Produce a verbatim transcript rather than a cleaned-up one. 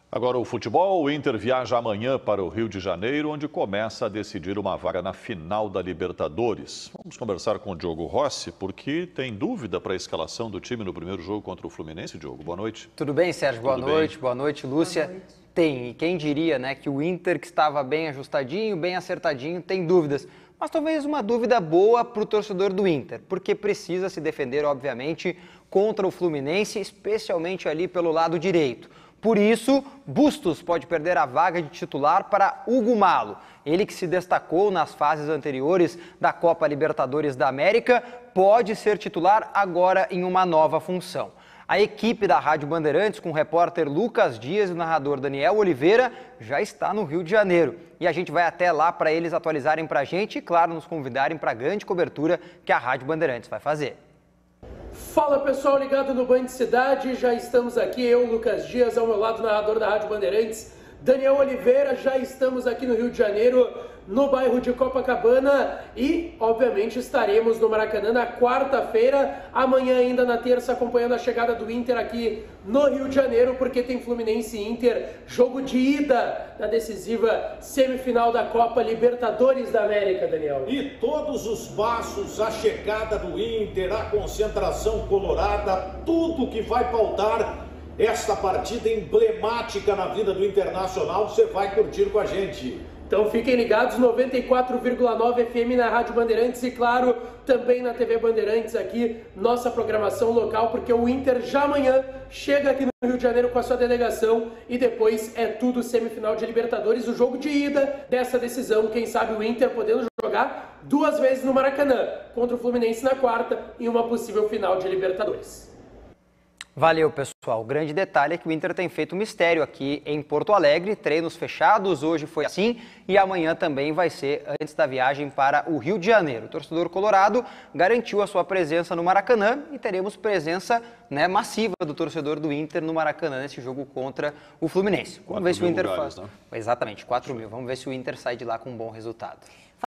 Agora o futebol, o Inter viaja amanhã para o Rio de Janeiro, onde começa a decidir uma vaga na final da Libertadores. Vamos conversar com o Diogo Rossi, porque tem dúvida para a escalação do time no primeiro jogo contra o Fluminense. Diogo, boa noite. Tudo bem, Sérgio? Boa Tudo noite. bem? Boa noite, Lúcia. Boa noite. Tem, e quem diria, né, que o Inter, que estava bem ajustadinho, bem acertadinho, tem dúvidas. Mas talvez uma dúvida boa para o torcedor do Inter, porque precisa se defender, obviamente, contra o Fluminense, especialmente ali pelo lado direito. Por isso, Bustos pode perder a vaga de titular para Hugo Malo. Ele que se destacou nas fases anteriores da Copa Libertadores da América, pode ser titular agora em uma nova função. A equipe da Rádio Bandeirantes, com o repórter Lucas Dias e o narrador Daniel Oliveira, já está no Rio de Janeiro. E a gente vai até lá para eles atualizarem para a gente e, claro, nos convidarem para a grande cobertura que a Rádio Bandeirantes vai fazer. Fala pessoal ligado no Band Cidade, já estamos aqui, eu, Lucas Dias, ao meu lado, narrador da Rádio Bandeirantes, Daniel Oliveira, já estamos aqui no Rio de Janeiro, no bairro de Copacabana e, obviamente, estaremos no Maracanã na quarta-feira, amanhã ainda na terça, acompanhando a chegada do Inter aqui no Rio de Janeiro, porque tem Fluminense e Inter, jogo de ida na decisiva semifinal da Copa Libertadores da América, Daniel. E todos os passos, a chegada do Inter, a concentração colorada, tudo que vai pautar esta partida emblemática na vida do Internacional, você vai curtir com a gente. Então fiquem ligados, noventa e quatro vírgula nove F M na Rádio Bandeirantes e, claro, também na T V Bandeirantes aqui, nossa programação local, porque o Inter já amanhã chega aqui no Rio de Janeiro com a sua delegação e depois é tudo semifinal de Libertadores, o jogo de ida dessa decisão, quem sabe o Inter podendo jogar duas vezes no Maracanã, contra o Fluminense na quarta e uma possível final de Libertadores. Valeu, pessoal. O grande detalhe é que o Inter tem feito mistério aqui em Porto Alegre, treinos fechados, hoje foi assim e amanhã também vai ser antes da viagem para o Rio de Janeiro. O torcedor colorado garantiu a sua presença no Maracanã e teremos presença, né, massiva do torcedor do Inter no Maracanã nesse jogo contra o Fluminense. Vamos ver se o Inter lugares, faz. Né? Exatamente, quatro mil. Vamos ver se o Inter sai de lá com um bom resultado.